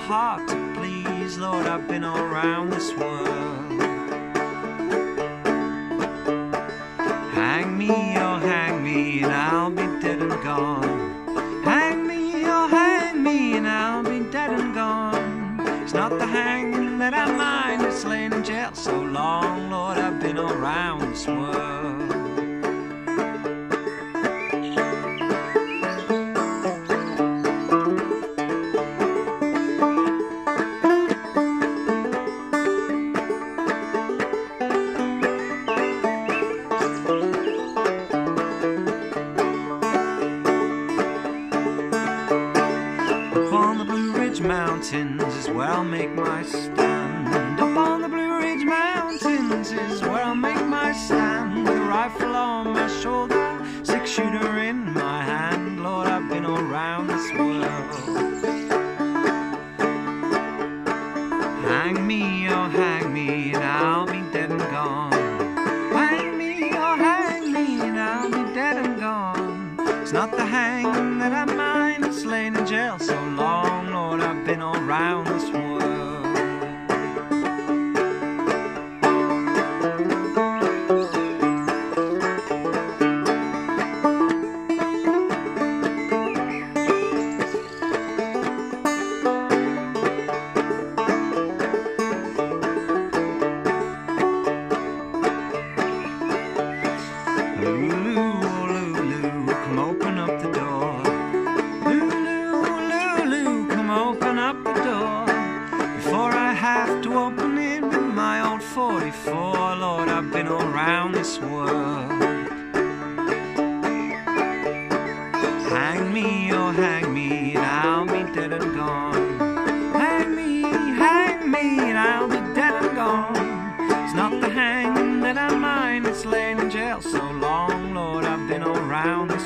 heart to please. Lord, I've been all around this world. Hang me or hang me and I'll be dead and gone. Hang me or hang me and I'll be dead and gone. It's not the hanging that I mind, it's laying in jail so long. Lord, I've been all around this world. Mountains is where I'll make my stand. Up on the Blue Ridge Mountains is where I'll make my stand. With a rifle on my shoulder, 6-shooter in my hand. Lord, I've been all around this world. Hang me or hang me and I'll be dead and gone. Hang me or hang me and I'll be dead and gone. It's not the hanging that I mind, it's laying in jail so long. Lord, I've been all around this world. Open it with my old 44. Lord, I've been all around this world. Hang me or hang me and I'll be dead and gone. Hang me and I'll be dead and gone. It's not the hanging that I mind, it's laying in jail so long. Lord, I've been all around